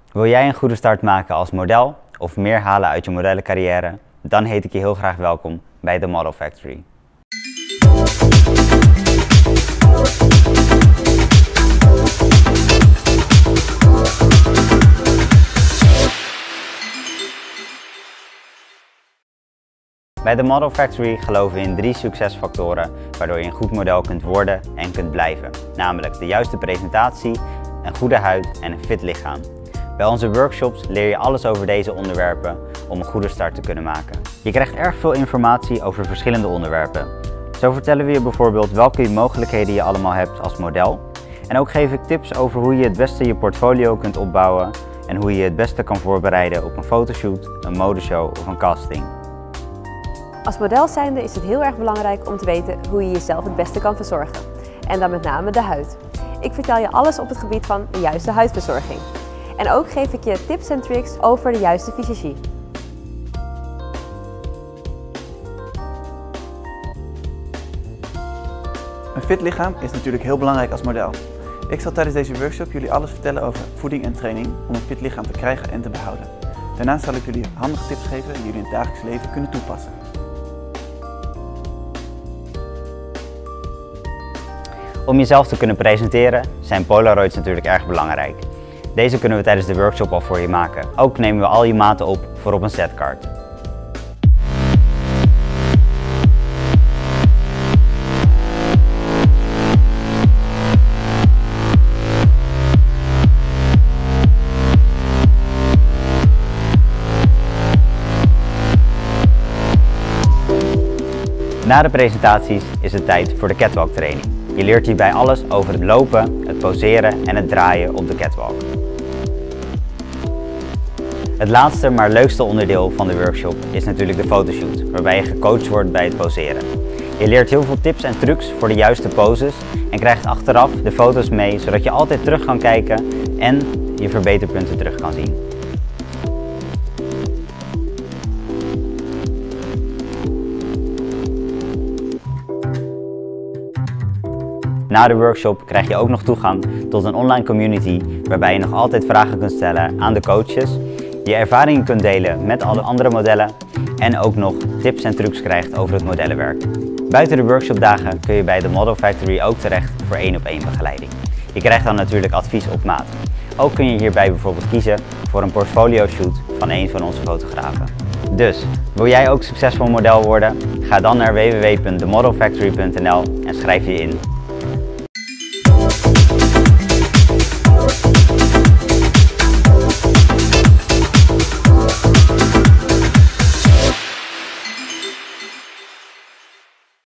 Wil jij een goede start maken als model of meer halen uit je modellencarrière? Dan heet ik je heel graag welkom bij The Model Factory. Bij The Model Factory geloven we in 3 succesfactoren waardoor je een goed model kunt worden en kunt blijven. Namelijk de juiste presentatie, een goede huid en een fit lichaam. Bij onze workshops leer je alles over deze onderwerpen om een goede start te kunnen maken. Je krijgt erg veel informatie over verschillende onderwerpen. Zo vertellen we je bijvoorbeeld welke mogelijkheden je allemaal hebt als model. En ook geef ik tips over hoe je het beste je portfolio kunt opbouwen en hoe je het beste kan voorbereiden op een fotoshoot, een modeshow of een casting. Als model zijnde is het heel erg belangrijk om te weten hoe je jezelf het beste kan verzorgen. En dan met name de huid. Ik vertel je alles op het gebied van de juiste huidverzorging. En ook geef ik je tips en tricks over de juiste visagie. Een fit lichaam is natuurlijk heel belangrijk als model. Ik zal tijdens deze workshop jullie alles vertellen over voeding en training om een fit lichaam te krijgen en te behouden. Daarnaast zal ik jullie handige tips geven die jullie in het dagelijks leven kunnen toepassen. Om jezelf te kunnen presenteren zijn Polaroids natuurlijk erg belangrijk. Deze kunnen we tijdens de workshop al voor je maken. Ook nemen we al je maten op voor op een setcard. Na de presentaties is het tijd voor de catwalk training. Je leert hierbij alles over het lopen, het poseren en het draaien op de catwalk. Het laatste maar leukste onderdeel van de workshop is natuurlijk de fotoshoot, waarbij je gecoacht wordt bij het poseren. Je leert heel veel tips en trucs voor de juiste poses en krijgt achteraf de foto's mee, zodat je altijd terug kan kijken en je verbeterpunten terug kan zien. Na de workshop krijg je ook nog toegang tot een online community waarbij je nog altijd vragen kunt stellen aan de coaches, je ervaringen kunt delen met alle andere modellen en ook nog tips en trucs krijgt over het modellenwerk. Buiten de workshopdagen kun je bij The Model Factory ook terecht voor 1-op-1 begeleiding. Je krijgt dan natuurlijk advies op maat. Ook kun je hierbij bijvoorbeeld kiezen voor een portfolio shoot van een van onze fotografen. Dus, wil jij ook succesvol model worden? Ga dan naar www.themodelfactory.nl en schrijf je in.